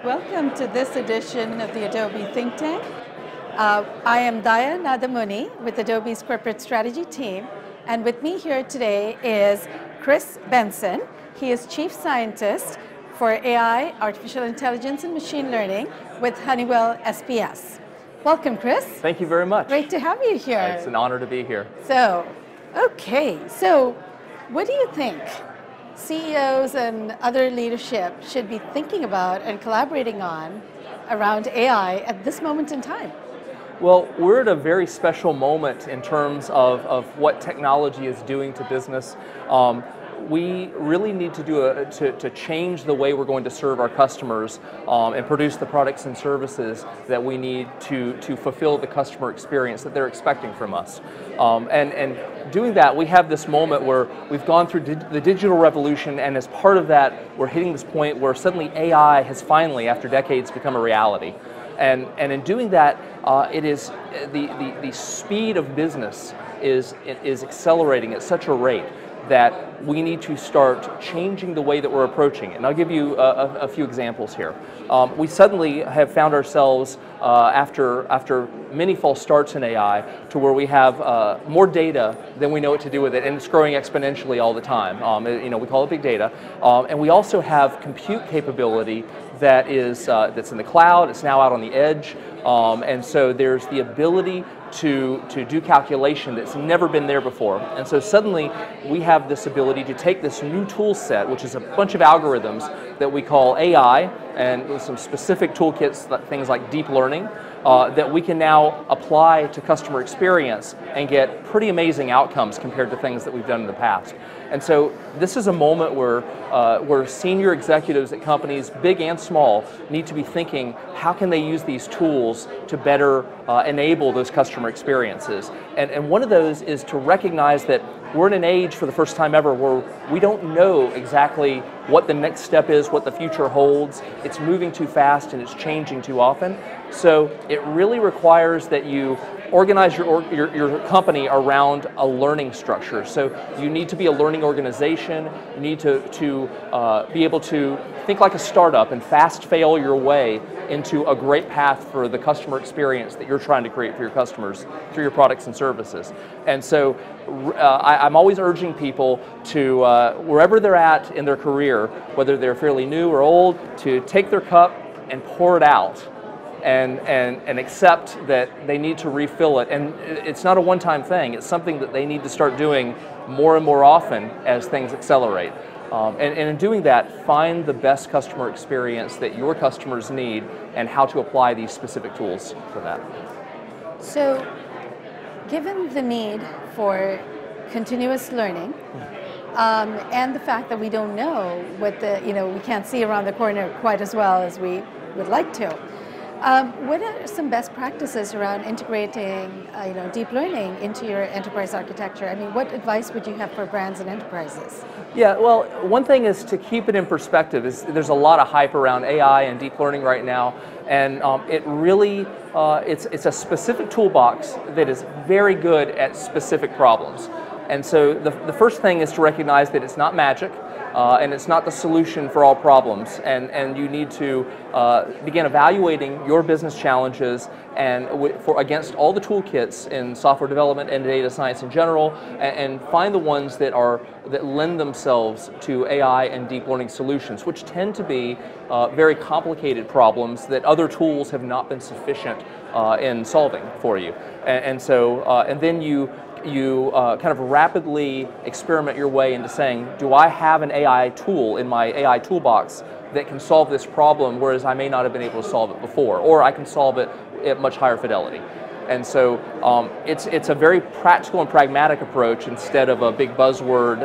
Welcome to this edition of the Adobe Think Tank. I am Daya Nadamuni with Adobe's corporate strategy team, and with me here today is Chris Benson. He is Chief Scientist for AI, Artificial Intelligence and Machine Learning with Honeywell SPS. Welcome, Chris. Thank you very much. Great to have you here. It's an honor to be here. So, what do you think CEOs and other leadership should be thinking about and collaborating on around AI at this moment in time? Well, we're at a very special moment in terms of what technology is doing to business. We really need to change the way we're going to serve our customers and produce the products and services that we need to fulfill the customer experience that they're expecting from us. And doing that, we have this moment where we've gone through the digital revolution, and as part of that, we're hitting this point where suddenly AI has finally, after decades, become a reality. And in doing that, it is the speed of business is accelerating at such a rate that we need to start changing the way that we're approaching it. And I'll give you a few examples here. We suddenly have found ourselves, after many false starts in AI, to where we have more data than we know what to do with it, and it's growing exponentially all the time. We call it big data. And we also have compute capability that is that's in the cloud. It's now out on the edge. And so there's the ability to do calculation that's never been there before. And so suddenly we have this ability to take this new tool set, which is a bunch of algorithms that we call AI, and with some specific toolkits, things like deep learning, that we can now apply to customer experience and get pretty amazing outcomes compared to things that we've done in the past. And so this is a moment where senior executives at companies, big and small, need to be thinking, how can they use these tools to better enable those customer experiences? And one of those is to recognize that we're in an age, for the first time ever, where we don't know exactly what the next step is, what the future holds. It's moving too fast and it's changing too often. So it really requires that you organize your company around a learning structure. So you need to be a learning organization. You need to be able to think like a startup and fast fail your way into a great path for the customer experience that you're trying to create for your customers through your products and services. And so I'm always urging people to, wherever they're at in their career, whether they're fairly new or old, to take their cup and pour it out. And accept that they need to refill it. And it's not a one-time thing. It's something that they need to start doing more and more often as things accelerate. And in doing that, find the best customer experience that your customers need and how to apply these specific tools for that. So, given the need for continuous learning, and the fact that we don't know what we can't see around the corner quite as well as we would like to, what are some best practices around integrating deep learning into your enterprise architecture? I mean, what advice would you have for brands and enterprises? Yeah, well, one thing is to keep it in perspective. There's a lot of hype around AI and deep learning right now, and it really, it's a specific toolbox that is very good at specific problems. And so the first thing is to recognize that it's not magic. And it's not the solution for all problems, and you need to begin evaluating your business challenges and against all the toolkits in software development and data science in general, and find the ones that lend themselves to AI and deep learning solutions, which tend to be very complicated problems that other tools have not been sufficient in solving for you. And then you kind of rapidly experiment your way into saying, do I have an AI tool in my AI toolbox that can solve this problem, whereas I may not have been able to solve it before, or I can solve it at much higher fidelity. And so it's a very practical and pragmatic approach instead of a big buzzword,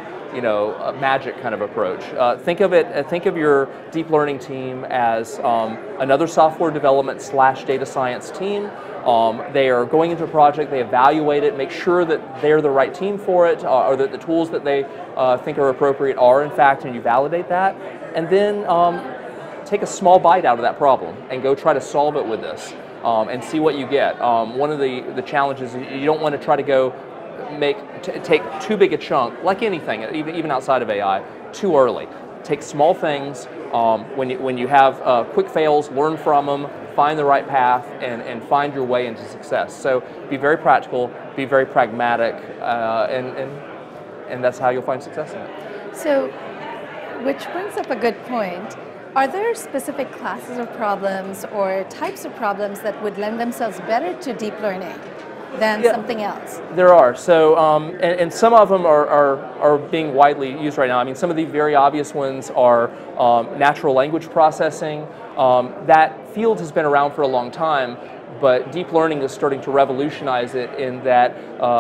a magic kind of approach. Think of your deep learning team as another software development / data science team. They are going into a project, they evaluate it, make sure that they're the right team for it, or that the tools that they think are appropriate are in fact, and you validate that. And then take a small bite out of that problem and go try to solve it with this and see what you get. One of the challenges is you don't want to try to go take too big a chunk, like anything, even outside of AI, too early. Take small things, When you have quick fails, learn from them, find the right path, and find your way into success. So be very practical, be very pragmatic, and that's how you'll find success in it. So, which brings up a good point. Are there specific classes of problems or types of problems that would lend themselves better to deep learning than something else? There are. So, and some of them are being widely used right now. I mean, some of the very obvious ones are natural language processing. That field has been around for a long time, but deep learning is starting to revolutionize it in that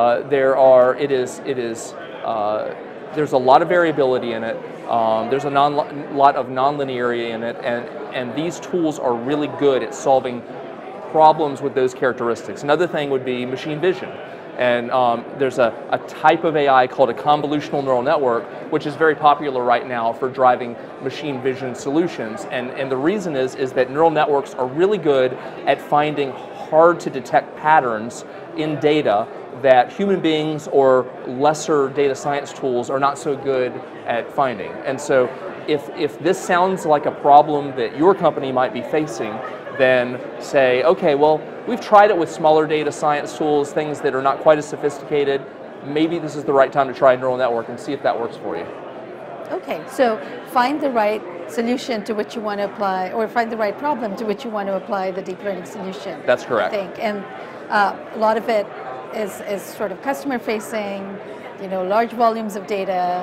there's a lot of variability in it. There's a lot of nonlinearity in it, and these tools are really good at solving problems with those characteristics. Another thing would be machine vision. And there's a type of AI called a convolutional neural network, which is very popular right now for driving machine vision solutions. And the reason is that neural networks are really good at finding hard to detect patterns in data that human beings or lesser data science tools are not so good at finding. And so if this sounds like a problem that your company might be facing, then say, okay, well, we've tried it with smaller data science tools, things that are not quite as sophisticated. Maybe this is the right time to try a neural network and see if that works for you. Okay, so find the right solution to which you want to apply, or find the right problem to which you want to apply the deep learning solution. That's correct. I think, and a lot of it is sort of customer facing, large volumes of data,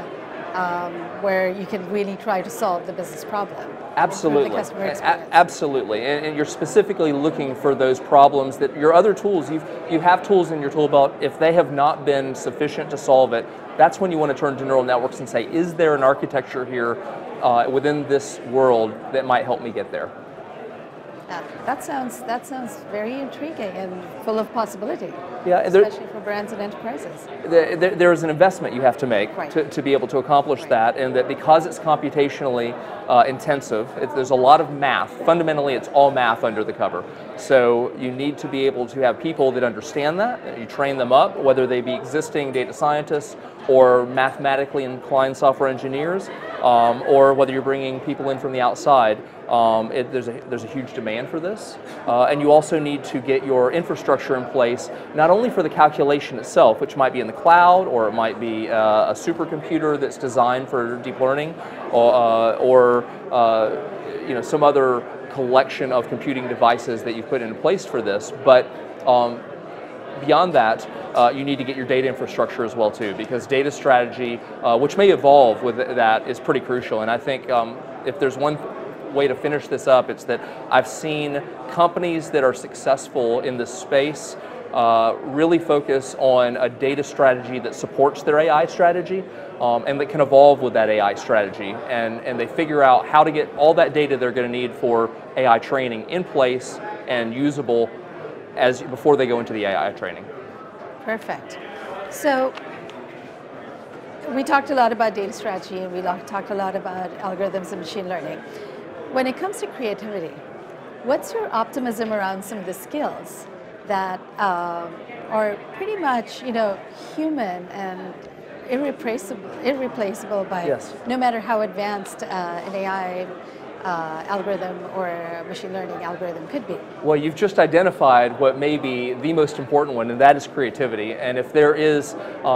where you can really try to solve the business problem. Absolutely. The customer experience. Absolutely. And you're specifically looking for those problems that your other tools, you have tools in your tool belt, if they have not been sufficient to solve it, that's when you want to turn to neural networks and say, is there an architecture here within this world that might help me get there? That sounds very intriguing and full of possibility. Yeah, especially for brands and enterprises. There is an investment you have to make to be able to accomplish that, and that because it's computationally intensive, there's a lot of math. Fundamentally, it's all math under the cover. So you need to be able to have people that understand that. You train them up, whether they be existing data scientists or mathematically inclined software engineers, or whether you're bringing people in from the outside. There's a huge demand for this, and you also need to get your infrastructure in place, not only for the calculation itself, which might be in the cloud, or it might be a supercomputer that's designed for deep learning, or some other collection of computing devices that you've put into place for this, but beyond that, you need to get your data infrastructure as well too, because data strategy, which may evolve with that, is pretty crucial. And I think if there's one way to finish this up, it's that I've seen companies that are successful in this space really focus on a data strategy that supports their AI strategy, and that can evolve with that AI strategy, and they figure out how to get all that data they're going to need for AI training in place and usable before they go into the AI training. Perfect. So we talked a lot about data strategy, and we talked a lot about algorithms and machine learning. When it comes to creativity, what's your optimism around some of the skills that are pretty much, human and irreplaceable by no matter how advanced an AI algorithm or a machine learning algorithm could be? Well, you've just identified what may be the most important one, and that is creativity. And if there is,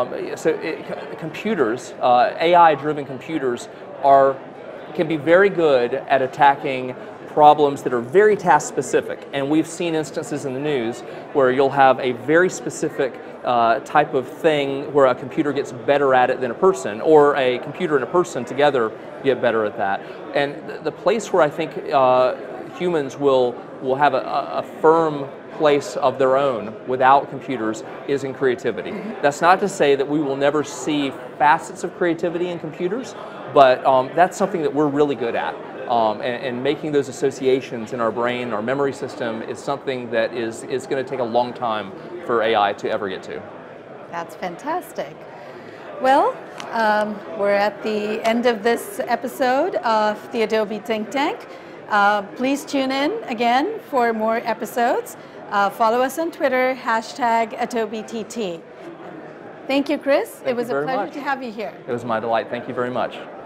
computers, AI-driven computers can be very good at attacking problems that are very task specific, and we've seen instances in the news where you'll have a very specific type of thing where a computer gets better at it than a person, or a computer and a person together get better at that. And the place where I think humans will have a firm place of their own without computers is in creativity. That's not to say that we will never see facets of creativity in computers, but that's something that we're really good at. And making those associations in our brain, our memory system, is something that is going to take a long time for AI to ever get to. That's fantastic. Well, we're at the end of this episode of the Adobe Think Tank. Please tune in again for more episodes. Follow us on Twitter, #AdobeTT. Thank you, Chris. It was a pleasure to have you here. It was my delight. Thank you very much.